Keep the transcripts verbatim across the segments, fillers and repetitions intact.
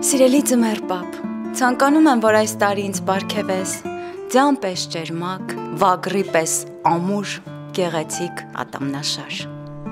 Սիրելի ձմեռ պապ, ցանկանում եմ, որ այս տարի ինձ պարգևես ձյան պես ջերմակ, վագրի պես ամուր, գեղեցիկ ատամնաշար։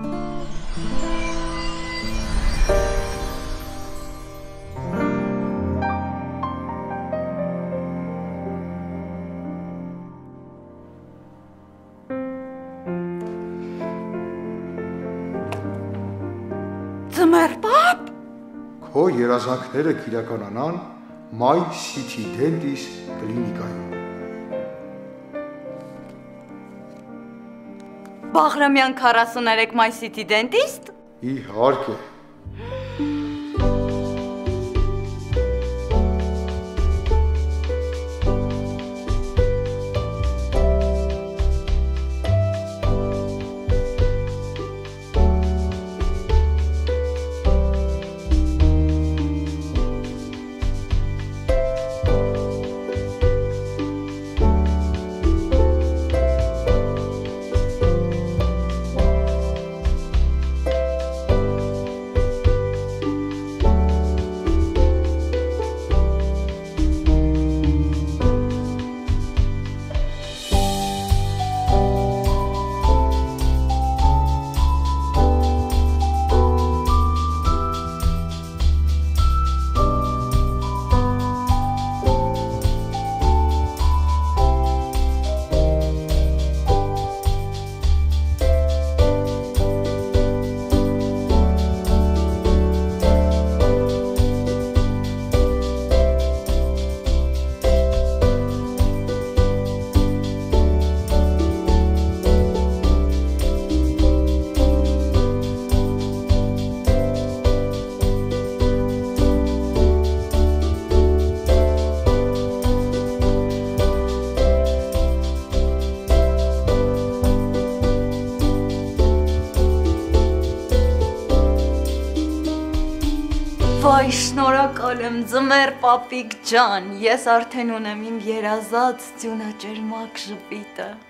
Ձմեռ պապ։ Քո երազանքները կիրականանան My City Dentist կլինիկայում։ Բաղրամյան քառասուներեք My City Dentist։ Իհարկե։ Վայ, շնորհակալ եմ ձմեռ պապիկ ջան, ես արդեն ունեմ իմ երազած ձյունաճերմակ ժպիտը։